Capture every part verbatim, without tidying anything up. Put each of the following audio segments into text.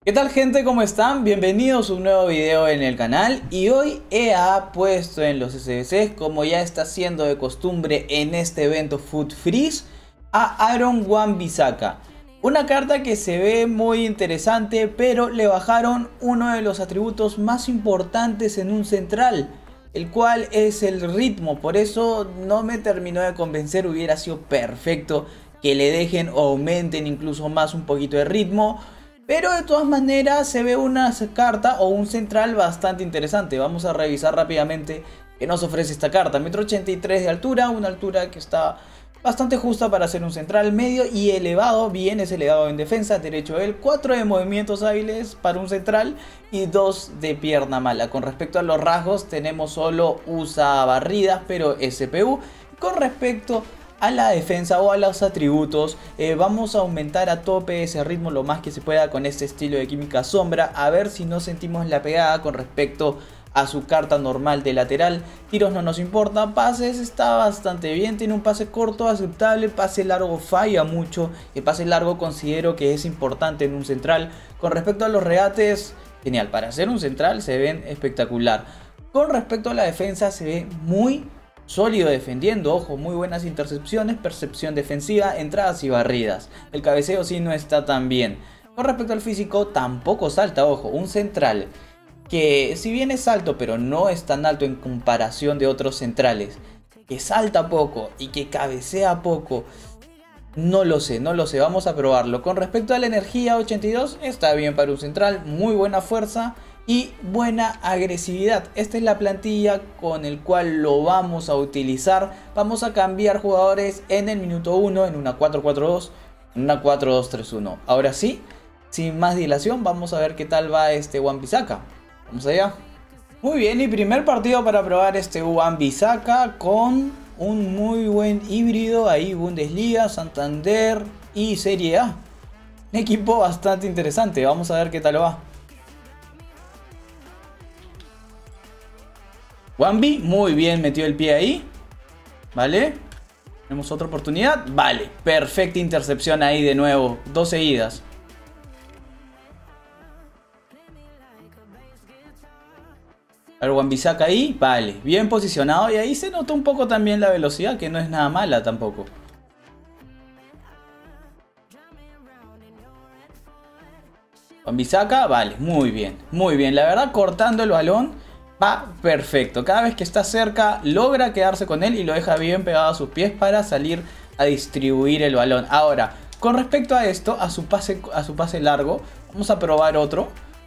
¿Qué tal, gente? ¿Cómo están? Bienvenidos a un nuevo video en el canal. Y hoy E A ha puesto en los S B Cs, como ya está siendo de costumbre en este evento Food Freeze, a Aaron Wan-Bissaka. Una carta que se ve muy interesante, pero le bajaron uno de los atributos más importantes en un central, el cual es el ritmo. Por eso no me terminó de convencer. Hubiera sido perfecto que le dejen o aumenten incluso más un poquito de ritmo. Pero de todas maneras se ve una carta o un central bastante interesante. Vamos a revisar rápidamente qué nos ofrece esta carta. Metro ochenta y tres de altura, una altura que está bastante justa para ser un central medio y elevado. Bien, es elevado en defensa, derecho él. cuatro de movimientos hábiles para un central y dos de pierna mala. Con respecto a los rasgos, tenemos solo usa barridas, pero S P U. Con respecto a la defensa o a los atributos, eh, vamos a aumentar a tope ese ritmo lo más que se pueda con este estilo de química sombra, a ver si no sentimos la pegada con respecto a su carta normal de lateral. Tiros no nos importa, pases está bastante bien, tiene un pase corto aceptable, pase largo falla mucho, el pase largo considero que es importante en un central. Con respecto a los regates, genial, para hacer un central se ven espectacular. Con respecto a la defensa, se ve muy sólido defendiendo, ojo, muy buenas intercepciones, percepción defensiva, entradas y barridas. El cabeceo sí no está tan bien. Con respecto al físico, tampoco salta, ojo, un central que si bien es alto pero no es tan alto en comparación de otros centrales, que salta poco y que cabecea poco, no lo sé, no lo sé, vamos a probarlo. Con respecto a la energía, ochenta y dos, está bien para un central, muy buena fuerza y buena agresividad. Esta es la plantilla con el cual lo vamos a utilizar. Vamos a cambiar jugadores en el minuto uno en una cuatro cuatro dos, en una cuatro dos tres uno. Ahora sí, sin más dilación, vamos a ver qué tal va este Wan-Bissaka. Vamos allá. Muy bien, y primer partido para probar este Wan-Bissaka con un muy buen híbrido ahí, Bundesliga, Santander y Serie A. Un equipo bastante interesante, vamos a ver qué tal va. Wambi, muy bien, metió el pie ahí. Vale. Tenemos otra oportunidad. Vale, perfecta intercepción ahí de nuevo. Dos seguidas. El Wan-Bissaka ahí. Vale, bien posicionado. Y ahí se nota un poco también la velocidad, que no es nada mala tampoco. Wan-Bissaka, vale, muy bien. Muy bien, la verdad, cortando el balón va perfecto. Cada vez que está cerca logra quedarse con él y lo deja bien pegado a sus pies para salir a distribuir el balón. Ahora, con respecto a esto, a su pase, a su pase largo, vamos a probar otro.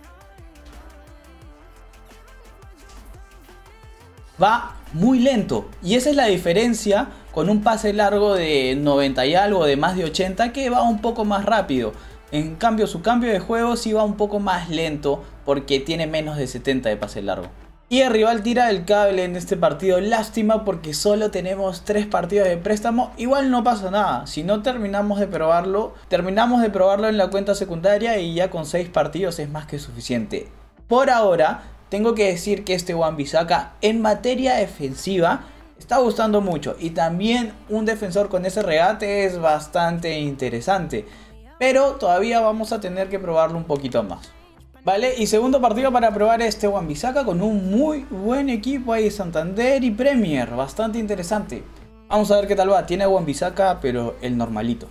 Va muy lento y esa es la diferencia con un pase largo de noventa y algo, de más de ochenta, que va un poco más rápido. En cambio, su cambio de juego sí va un poco más lento porque tiene menos de setenta de pase largo. Y el rival tira el cable en este partido. Lástima porque solo tenemos tres partidos de préstamo. Igual no pasa nada. Si no terminamos de probarlo, terminamos de probarlo en la cuenta secundaria y ya con seis partidos es más que suficiente. Por ahora, tengo que decir que este Wan-Bissaka en materia defensiva está gustando mucho. Y también un defensor con ese regate es bastante interesante. Pero todavía vamos a tener que probarlo un poquito más. Vale, y segundo partido para probar este Wan-Bissaka con un muy buen equipo ahí, Santander y Premier, bastante interesante. Vamos a ver qué tal va, tiene Wan-Bissaka pero el normalito.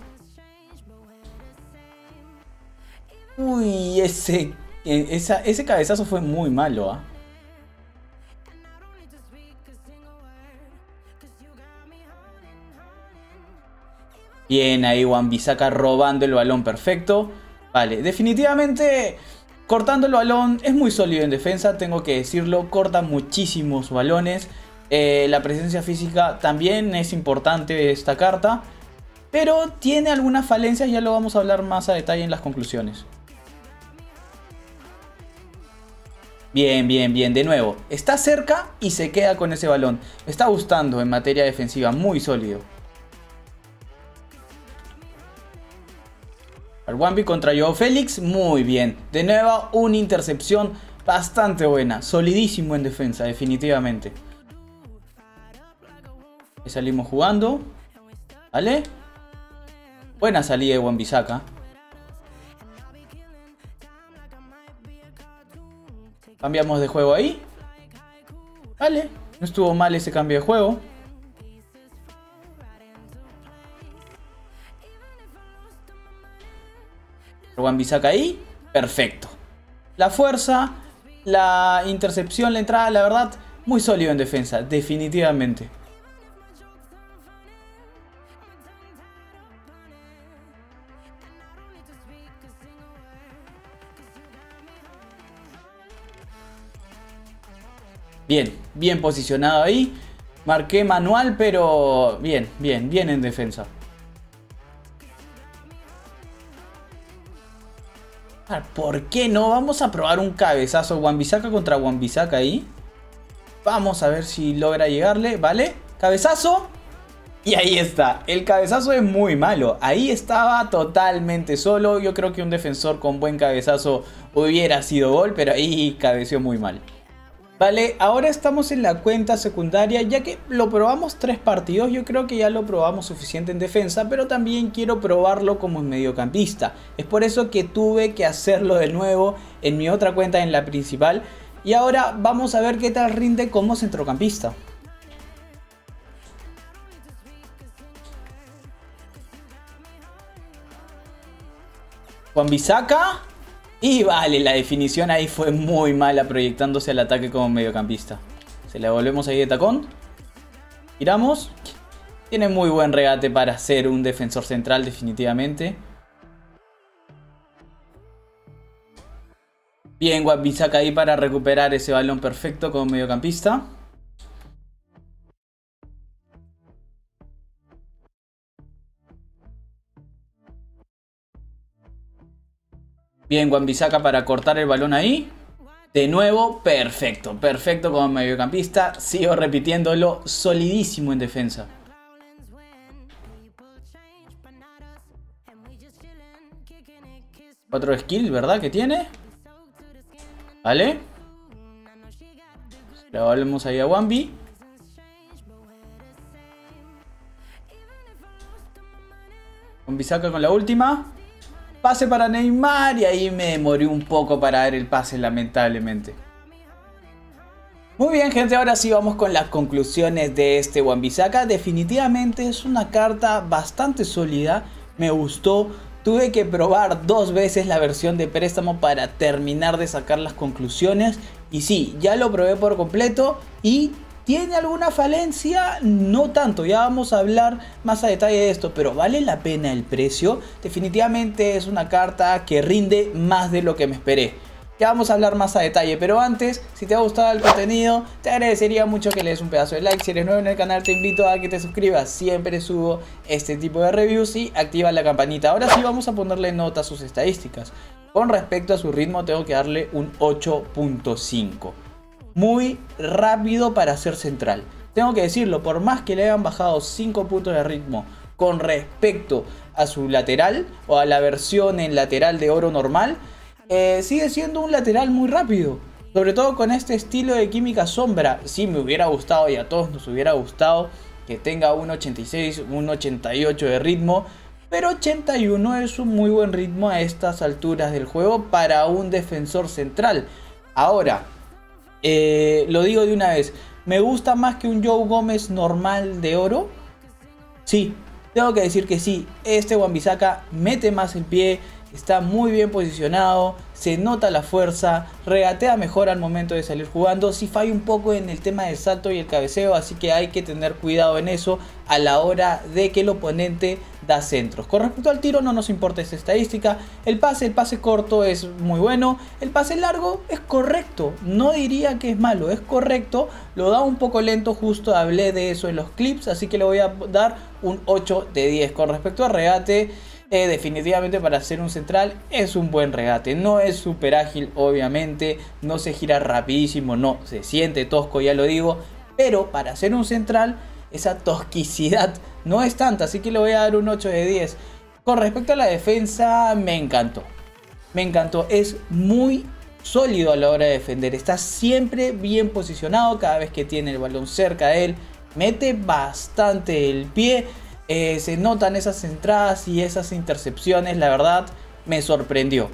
Uy, ese, esa, ese cabezazo fue muy malo, ¿ah? Bien, ahí Wan-Bissaka robando el balón, perfecto. Vale, definitivamente cortando el balón es muy sólido en defensa, tengo que decirlo, corta muchísimos balones. Eh, la presencia física también es importante de esta carta, pero tiene algunas falencias, ya lo vamos a hablar más a detalle en las conclusiones. Bien, bien, bien, de nuevo, está cerca y se queda con ese balón. Me está gustando en materia defensiva, muy sólido. Al Wambi contra Joao Félix, muy bien. De nuevo, una intercepción bastante buena. Solidísimo en defensa, definitivamente. Ahí salimos jugando. ¿Vale? Buena salida de Wan-Bissaka. Cambiamos de juego ahí. Vale, no estuvo mal ese cambio de juego. Wan-Bissaka ahí. Perfecto. La fuerza, la intercepción, la entrada, la verdad, muy sólido en defensa, definitivamente. Bien, bien posicionado ahí. Marqué manual, pero bien, bien, bien en defensa. ¿Por qué no? Vamos a probar un cabezazo. Wan-Bissaka contra Wan-Bissaka ahí. Vamos a ver si logra llegarle. ¿Vale? Cabezazo. Y ahí está. El cabezazo es muy malo. Ahí estaba totalmente solo. Yo creo que un defensor con buen cabezazo hubiera sido gol. Pero ahí cabeció muy mal. Vale, ahora estamos en la cuenta secundaria, ya que lo probamos tres partidos, yo creo que ya lo probamos suficiente en defensa, pero también quiero probarlo como mediocampista. Es por eso que tuve que hacerlo de nuevo en mi otra cuenta, en la principal, y ahora vamos a ver qué tal rinde como centrocampista. Wan-Bissaka. Y vale, la definición ahí fue muy mala, proyectándose al ataque como mediocampista. Se la volvemos ahí de tacón. Giramos. Tiene muy buen regate para ser un defensor central, definitivamente. Bien, Wan-Bissaka ahí para recuperar ese balón perfecto como mediocampista. Bien, Wan-Bissaka para cortar el balón ahí. De nuevo, perfecto, perfecto como mediocampista. Sigo repitiéndolo, solidísimo en defensa. Cuatro skills, ¿verdad? Que tiene. Vale. Le volvemos ahí a Wambi. Wan-Bissaka con la última. Pase para Neymar y ahí me demoré un poco para dar el pase, lamentablemente. Muy bien, gente, ahora sí vamos con las conclusiones de este Wan-Bissaka. Definitivamente es una carta bastante sólida, me gustó. Tuve que probar dos veces la versión de préstamo para terminar de sacar las conclusiones. Y sí, ya lo probé por completo y ¿tiene alguna falencia? No tanto, ya vamos a hablar más a detalle de esto, pero ¿vale la pena el precio? Definitivamente es una carta que rinde más de lo que me esperé. Ya vamos a hablar más a detalle, pero antes, si te ha gustado el contenido, te agradecería mucho que le des un pedazo de like. Si eres nuevo en el canal, te invito a que te suscribas. Siempre subo este tipo de reviews y activa la campanita. Ahora sí vamos a ponerle nota a sus estadísticas. Con respecto a su ritmo, tengo que darle un ocho punto cinco. Muy rápido para ser central. Tengo que decirlo, por más que le hayan bajado cinco puntos de ritmo con respecto a su lateral o a la versión en lateral de oro normal, eh, sigue siendo un lateral muy rápido. Sobre todo con este estilo de química sombra. Sí, me hubiera gustado y a todos nos hubiera gustado que tenga un ochenta y seis, un ochenta y ocho de ritmo. Pero ochenta y uno es un muy buen ritmo a estas alturas del juego para un defensor central. Ahora, Eh, lo digo de una vez, ¿me gusta más que un Joe Gómez normal de oro? Sí, tengo que decir que sí. Este Wan-Bissaka mete más el pie, está muy bien posicionado, se nota la fuerza, regatea mejor al momento de salir jugando. Sí falla un poco en el tema del salto y el cabeceo, así que hay que tener cuidado en eso a la hora de que el oponente da centros. Con respecto al tiro no nos importa esa estadística. El pase, el pase corto es muy bueno. El pase largo es correcto. No diría que es malo, es correcto. Lo da un poco lento, justo hablé de eso en los clips, así que le voy a dar un ocho de diez. Con respecto al regate, eh, definitivamente para ser un central es un buen regate. No es súper ágil, obviamente. No se gira rapidísimo, no. Se siente tosco, ya lo digo. Pero para ser un central, esa tosquicidad no es tanta, así que le voy a dar un ocho de diez. Con respecto a la defensa, me encantó. Me encantó, es muy sólido a la hora de defender. Está siempre bien posicionado cada vez que tiene el balón cerca de él. Mete bastante el pie. Eh, se notan esas entradas y esas intercepciones. La verdad, me sorprendió.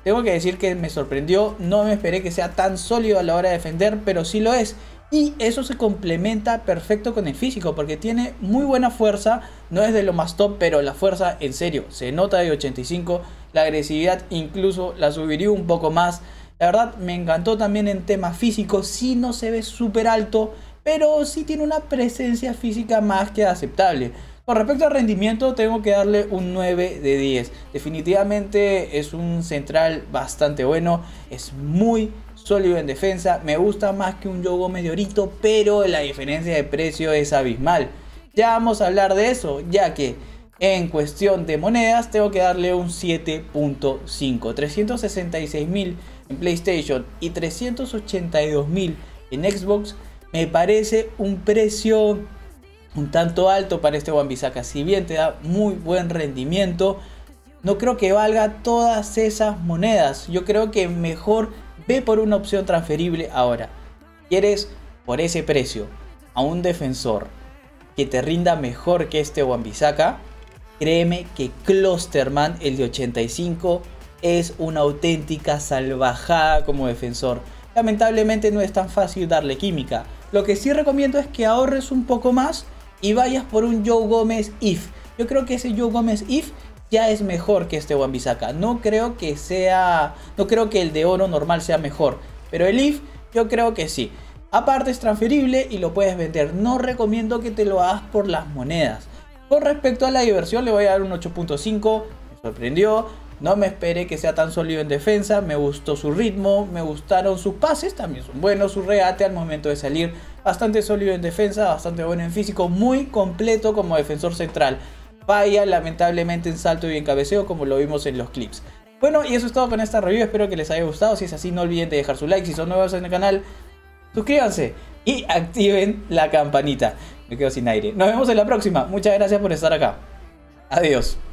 tengo que decir que me sorprendió. No me esperé que sea tan sólido a la hora de defender, pero sí lo es. Y eso se complementa perfecto con el físico, porque tiene muy buena fuerza. No es de lo más top, pero la fuerza en serio se nota de ochenta y cinco. La agresividad incluso la subiría un poco más. La verdad me encantó también en tema físico. Sí, no se ve súper alto, pero sí tiene una presencia física más que aceptable. Con respecto al rendimiento, tengo que darle un nueve de diez. Definitivamente es un central bastante bueno. Es muy sólido en defensa. Me gusta más que un Joe Gómez de Orito, pero la diferencia de precio es abismal. Ya vamos a hablar de eso, ya que en cuestión de monedas tengo que darle un siete punto cinco. trescientos sesenta y seis mil en PlayStation y trescientos ochenta y dos mil en Xbox. Me parece un precio un tanto alto para este Wan-Bissaka. Si bien te da muy buen rendimiento, no creo que valga todas esas monedas. Yo creo que mejor ve por una opción transferible ahora. ¿Quieres por ese precio a un defensor que te rinda mejor que este Wan-Bissaka? Créeme que Klosterman, el de ochenta y cinco, es una auténtica salvajada como defensor. Lamentablemente no es tan fácil darle química. Lo que sí recomiendo es que ahorres un poco más y vayas por un Joe Gómez If. Yo creo que ese Joe Gómez If ya es mejor que este Wan-Bissaka. No creo que sea, no creo que el de oro normal sea mejor, pero el If yo creo que sí. Aparte es transferible y lo puedes vender. No recomiendo que te lo hagas por las monedas. Con respecto a la diversión, le voy a dar un ocho punto cinco. Me sorprendió. No me esperé que sea tan sólido en defensa. Me gustó su ritmo, me gustaron sus pases, también son buenos. Su regate al momento de salir, bastante sólido en defensa, bastante bueno en físico. Muy completo como defensor central. Falla lamentablemente en salto y en cabeceo, como lo vimos en los clips. Bueno, y eso es todo con esta review. Espero que les haya gustado. Si es así, no olviden de dejar su like. Si son nuevos en el canal, suscríbanse y activen la campanita. Me quedo sin aire. Nos vemos en la próxima. Muchas gracias por estar acá. Adiós.